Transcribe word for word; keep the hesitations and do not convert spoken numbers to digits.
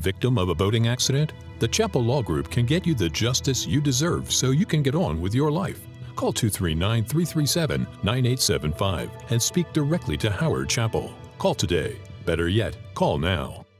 victim of a boating accident? The Chappell Law Group can get you the justice you deserve so you can get on with your life. Call two three nine, three three seven, nine eight seven five and speak directly to Howard Chappell. Call today. Better yet, call now.